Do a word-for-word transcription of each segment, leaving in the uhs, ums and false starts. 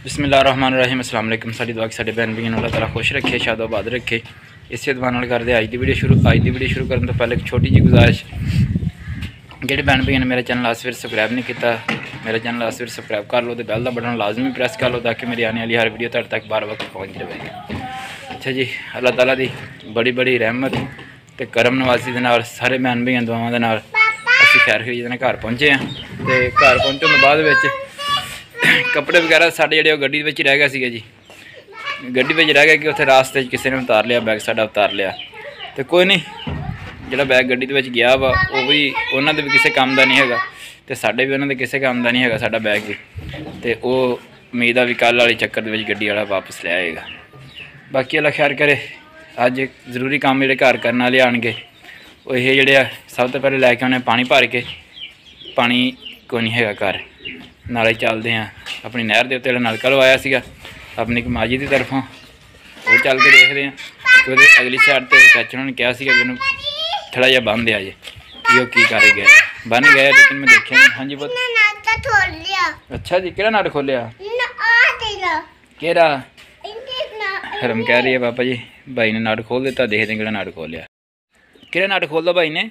बिस्मिल्लाहिर्रहमानिर्रहीम अस्सलाम वालेकुम। साडी दुआ कि साडे भैन भैन अल्लाह ताला खुश रखे, शादोबाद रखे। इसे दुआ नाल करदे अज दी वीडियो शुरू। अज दी वीडियो शुरू करने तो पहले एक छोटी जी गुजारिश, जेह्ड़े भैन भैन ने मेरा चैनल अस फिर सबसक्राइब नहीं किया, मेरे चैनल अस फिर सबसक्राइब कर लो, तो बैल का बटन लाजमी प्रेस कर लो ताकि मेरी आने वाली हर वीडियो तुहाडे तक बार वक्त पहुँच रहे। अच्छा जी, अल्लाह ताला दी बड़ी बड़ी रहमत ते करम नवाजी दे नाल सारे भैन भैन दुआवां दे नाल असीं खैर खरीद ने घर पहुँचे हैं। तो घर पहुँचने तो बाद विच कपड़े वगैरह साढ़े जोड़े गड्डी में रह गए थे जी, गड्डी में रह गए कि उत्थे रास्ते किसी ने उतार लिया, बैग साडा उतार लिया। तो कोई नहीं, जो बैग गड्डी में गया वा वो भी उन्होंने भी किसी काम का नहीं है, तो साढ़े भी उन्होंने किसी काम का नहीं है साडा बैग भी। तो वो उम्मीद आ भी कल वाले चक्कर में गड्डी वाला वापस ले आएगा। बाकी अल्लाह खैर करे। अज जरूरी काम जोड़े घर करने वाले आएंगे वो ये जोड़े सब तो पहले लैके आने पानी भर के, पानी कोई नहीं है घर, नाले चलते हैं अपनी नहर के उत्ते नलका लवाया सीगा अपनी माजी की तरफों, वो चल के देखते हैं कि वो अगली साइड पर चाचा उन्होंने कहा कि मैंने थोड़ा जहा बन दिया जे कि वो की कर गया, बन गया लेकिन मैं देखा नहीं। हाँ जी बहुत अच्छा जी, कि नाट खोलिया केड़ा हरम कह रही है पापा जी, भाई ने नाट खोल दिता, देखते कि नाट खोलिया, कि नाट खोल दो भाई ने,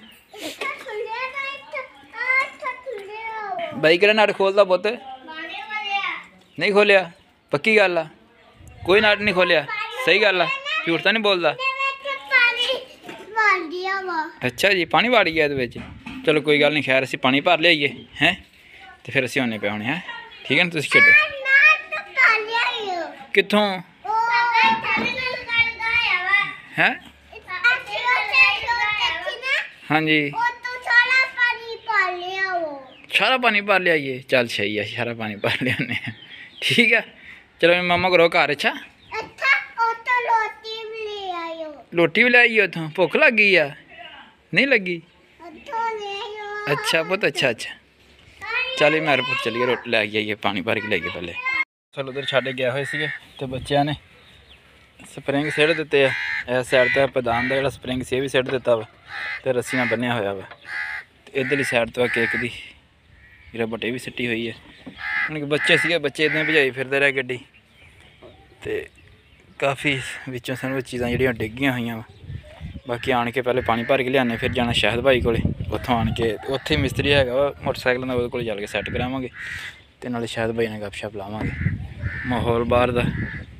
भाई कि नाट खोलता पुत नहीं खोलिया, पक्की गल आ, कोई नाट नहीं खोलिया, सही गल आ, झूठ तो नहीं बोलता। अच्छा जी, पानी वाड़ गया ये, चलो कोई गल नहीं, खैर असी पानी भर लियाइए हैं, तो फिर असी होने पे होने हैं, ठीक है ना। तुम खेडो कितों है? हाँ जी, सारा पानी भर लिया ये, चल सही है, सारा पानी भर लिया ने, ठीक है। चलो मैं मामा करो घर। अच्छा रोटी भी ले आई उतों, भुख लग गई है? नहीं लगी? अच्छा बहुत अच्छा अच्छा, चल मेरे पुत चलिए रोटी लैके आइए, पानी भर के लाइए पहले। चलो उधर छाड़े गए हुए थे तो बच्चों ने स्प्रिंग सिट दिते है, इस साइड तो प्रधान का जो स्प्रिंग से भी सिट दिता वा, तो रस्सी नाल बन्निया होया वा। इधरली साइड तो केक की मेरा बटे भी सिटी हुई है। उनके बच्चे से बच्चे इदा भजाई फिरते रहे गड्डी, तो काफ़ी विचों सानू चीज़ां जिहड़ियां डिग्गियां हुई वा। बाकी आन के पहले पानी भर के लियाने, फिर जाना शाहिद भाई को, उत्थों आन के उत्थे मिस्त्री है मोटरसाइकिल का, वो चल के सैट करावांगे, तो नाले शाहिद भाई ने गपशप लावांगे। माहौल बाहर का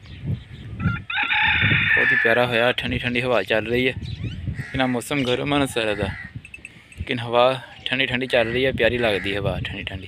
बहुत ही प्यारा होया, ठंडी ठंडी हवा चल रही है, इन्ना मौसम गर्म है सारा दा, लेकिन हवा ठंडी ठंडी चल रही है, प्यारी लगती है हवा ठंडी ठंडी।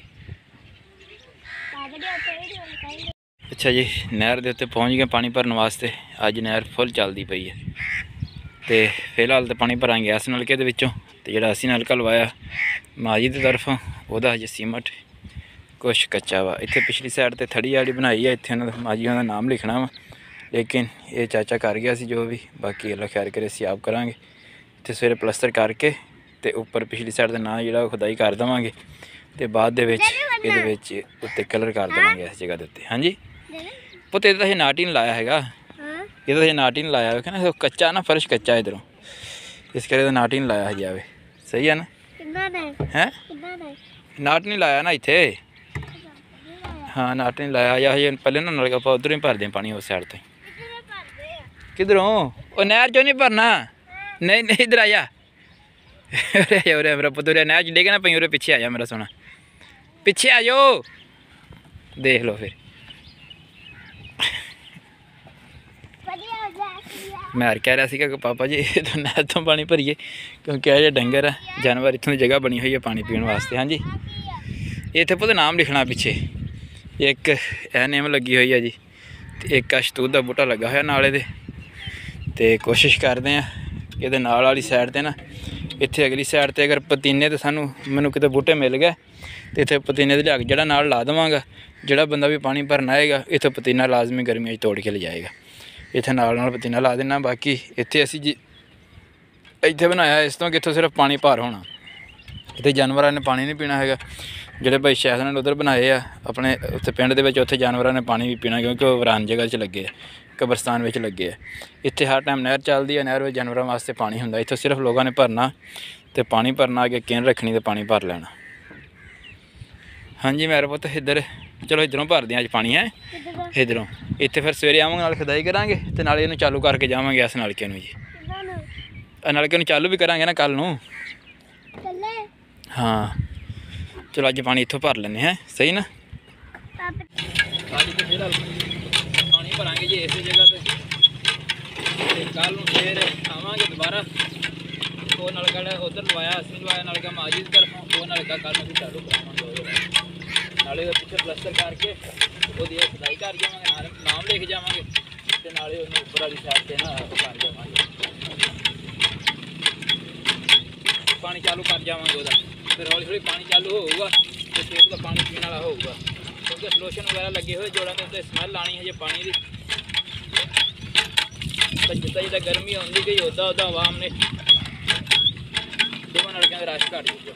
अच्छा जी, नहर के उत्ते पहुँच गए पानी भरने वास्ते। अज नहर फुल चलती पई है, तो फिलहाल तो पानी भरांगे इस नलके दे विचों, तो जिहड़ा असीं नलका लवाया माजी की तरफों वह अजे सीमट कुछ कच्चा वा। इत्थे पिछली साइड ते थड़ी आड़ी बनाई है, इत्थे उन्होंने माजी का नाम लिखना वा, लेकिन ये चाचा कर गया सी जो भी, बाकी अल्लाह खैर करे असीं आप करांगे। इत्थे सवेरे प्लस्तर करके तो उपर पिछली साइड का ना जो खुदाई कर देवांगे, तो बाद दे विच इहदे विच उत्ते कलर कर देवांगे इस जगह के उत्ते। हाँ जी पुत, इहदा असीं नाट ही नहीं लाया हैगा, इहदा असीं नाट ही नहीं लाया है ना, कच्चा ना फर्श कच्चा इधरों, इस करके नाट ही नहीं लाया हजे आवे। सही है ना? है नाट नहीं लाया ना इत्थे, हाँ नाट नहीं लाया या हजे पहले ना नलका आप उधरों ही भरदे पानी उस साइड तो। किधरों? वो नहर चो नहीं भरना, नहीं नहीं इधर आ जा, उरे मेरा पुत उरे नहर डिगे ना पई, उरे पिछे आ जा मेरा सोना, पिछे आ जाओ, देख लो फिर। मैं कह रहा था कि पापा जी तो नहर तो पानी भरीए, क्योंकि यह डंगर है जानवर, इतों की जगह बनी हुई है पानी पीने वास्ते। हाँ जी, इतने पुत नाम लिखना पिछे, एक ए नेम लगी हुई है जी, एक शतूत का बूटा लगा हुआ नाले दे, तो कोशिश करते हैं कि नाल वाली साइड ते ना, इत्थे अगली साइड ते अगर पतीने तो सानू मैनू किते बूटे मिल गए, तो इत्थे पतीने दे लिया के जड़ा नाल ला देवांगा, जिहड़ा बंदा भी पानी भरना आएगा इत्थे पतीना लाजमी गर्मियों तोड़ के ले जाएगा, इत्थे नाल नाल पतीना ला देना। बाकी इत्थे असीं जी इत्थे बनाया इस तो कि इत्थों सिर्फ पानी भर होना, इत्थे जानवरां ने पानी नहीं पीना हैगा। जिहड़े भाई शायद ने उधर बनाए आ अपने उत्थे पिंड दे विच, उत्थे जानवरां ने पानी भी पीना, क्योंकि वो वीरान जगह च लगे है, कब्रस्तान में लगे है। इत्थे हर टाइम नहर चलती है, नहर में जानवरों वास्ते पानी हुंदा, इत्थे सिर्फ लोगों ने भरना, तो पानी भरना, अगे केन रखनी तो पानी भर लेना। हाँ जी मेरे पुत इधर चलो इधरों भरते हैं अज पानी है इधरों इतने फिर सवेरे आवांगे नाल खिदाई करांगे ते नाले इहनूं चालू करके जावांगे इस नलके नूं जी नलके नूं चालू भी करांगे ना कल नूं हाँ चलो अज पानी इत्थों भर लेने हैं सही ना पानी भरांगे जी इस जगह ते कल नूं फिर आवांगे दोबारा वो नलका उधर लवाया असली लवाया नलका माजिद तरफों वो नलका कल नूं चालू करावांगे नाले पिछले प्लस्तर करके वो खुदाई कर जावांगे नाम लिख जावांगे ते नाले उन्हें उपर वाली साइड से ना कर जावांगे पानी चालू कर जावांगे वह फिर हौली हौली पानी चालू होगा तो खेत का पानी पीने वाला होगा क्योंकि सलोशन वगैरह लगे हुए जोड़ा के उत्ते स्मैल आनी है जो पानी की जिदा जिदा गर्मी आती गई उदा उदा हवा हमने दोवां नलकियां दा रश घट जूगा।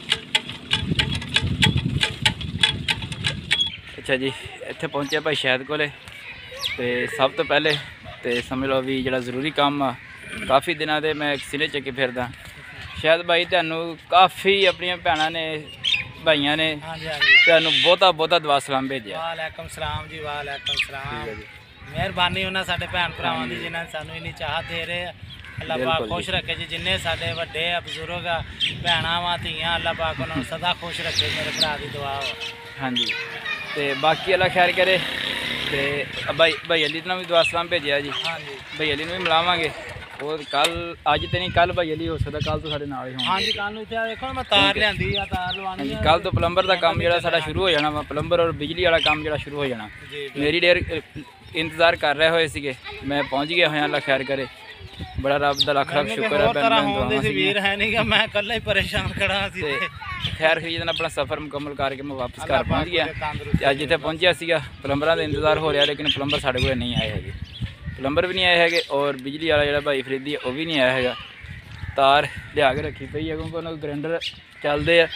अच्छा जी इत्थे पहुंचे भाई शहद कोले ते सब तो पहले तो समझ लो भी जो जरूरी काम आ काफ़ी दिनों से मैं सिले चक्की फिरदा शायद भाई तैनू काफ़ी अपन भैनों ने भाइयों ने तैनू बहुता बहुता दुआ सलाम भेजा। वालेकुम सलाम जी वालेकुम सलाम मेहरबानी उन्होंने साडे भैन भरावां दी जिन्होंने सानू इन्नी चाहत दे रहे अल्लाह पाक खुश रखे जी जिन्ने साडे वड्डे बजुर्ग भैनां वा धीआं अल्लाह पाक उन्होंने सदा खुश रखे मेरे भरा दी दुआ हो। हाँ जी तो बाकी अल्लाह खैर करे तो भाई भाई अली ने भी दुआ सलाम भेजा जी। हाँ जी भाई अली ने भी मिलावांगे वो कल अज तो नहीं कल भाई अली हो सकता कल तो साढ़े नाल ही होंगे। हाँ जी कल इत्थे देखो मैं तार लियांदी आ तार लवानी है कल तो प्लंबर का काम जो साडा शुरू हो जाना वा प्लंबर और बिजली वाला काम जो शुरू हो जाना मेरी देर इंतजार कर रहे हुए थे मैं पहुँच गया होया अल्लाह खैर करे बड़ा रब दा लख लख शुक्र है मैं कल्ला ही परेशान खड़ा सी खैर खरीद अपना सफ़र मुकम्मल करके मैं वापस घर पहुँच गया अज जिते पहुँचा सीगा प्लंबर का इंतजार हो रहा लेकिन प्लंबर साढ़े को नहीं आए है प्लंबर भी नहीं आए है और बिजली वाला जो भाई फरीदी है वह भी नहीं आया है तार लिया के रखी पई है क्योंकि उन्होंने ग्राइंडर चलते हैं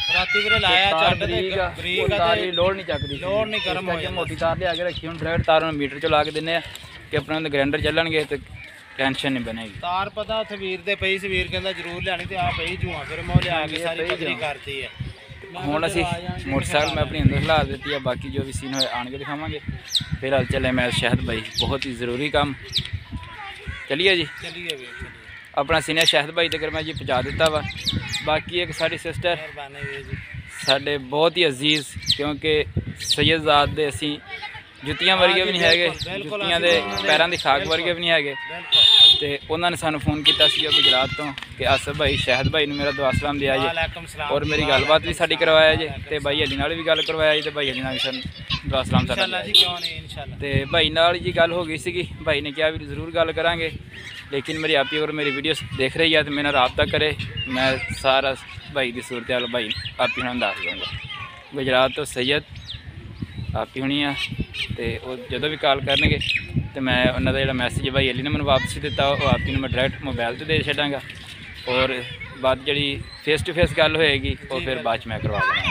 लोड नहीं चकती मोटी तार लिया के रखी हूँ डायरेक्ट तार मीटर चो ला के देने कि अपने ग्राइंडर चलणगे तो टेंशन नहीं बनेगी। तार पता उत्थे वीर दे पई सी वीर कहंदा जरूर लियानी ते आ पई जुआ फिर मैं लिया के सारी पकड़ी करती है हुण असीं मोटरसाइकिल मैं अपनी अंदर खिला दी है बाकी जो भी सीन होए आन के दिखावांगे। फिलहाल चले मैं शहद भाई बहुत ही ज़रूरी काम चलिए जी चलिए अपना सीनियर शहद भाई तक मैं जी पहुँचा दिता वा। बाकी एक साड़ी सिस्टर साडे बहुत ही अजीज़ क्योंकि सैयदजाद दे असीं जुत्तियां वर्गे भी नहीं है जुत्तियां दे पैरों की खाक वर्गे भी नहीं है तो उन्होंने सानू फोन किया गुजरात तो कि आसफ भाई शहद भाई ने मेरा दुआ सलाम दिया जी और मेरी गलबात भी साड़ी करवाया जी तो भाई अली नाल भी गल करवाया जी तो भाई अली नाल भी सानू दुआ सलाम तो भाई नाल जी गल हो गई सी भाई ने कहा भी जरूर गल करांगे लेकिन मेरी आपी अगर मेरी वीडियो देख रही है तो मेरा रबता करे मैं सारा भाई की सूरत हाल भाई आपी उन्होंने दस दूँगा। गुजरात तो सैयद आपी होनी है तो जो भी कॉल करनगे तो मैं उन्होंने जो मैसेज भाई अली ने मैं वापस दिता वो आपी मैं डायरैक्ट मोबाइल तो दे छाँगा और बात जी फेस टू फेस गल होएगी वो फिर बाद मैं करवा देना।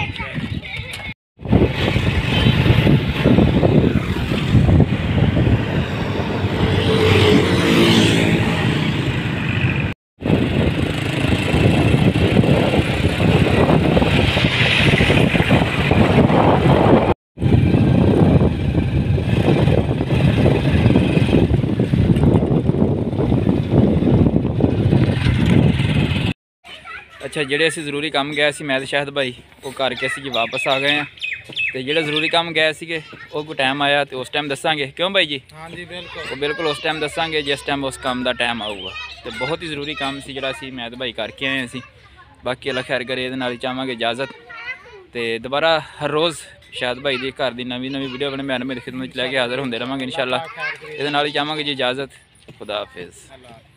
अच्छा जेडे असी जरूरी काम गए सी मैं शहद भाई वो करके असी जी वापस आ गए हैं तो जेडे जरूरी काम गए थे वो कोई टाइम आया तो उस टाइम दसांगे क्यों भाई जी। हाँ जी बिल्कुल वो बिल्कुल उस टाइम दसांगे जिस टाइम उस काम का टाइम आऊगा तो बहुत ही जरूरी काम से जोड़ा सी मैं भाई करके आए असी। बाकी अल्लाह खैर करे ये चाहवांगे इजाजत तो दोबारा हर रोज़ शहद भाई की घर की नवी नवी वीडियो अपने मैं मेरी खिदमत लैके हाजिर होंगे रहेंगे इंशाल्लाह ये चाहवांगे जी इजाजत खुदा हाफिज़।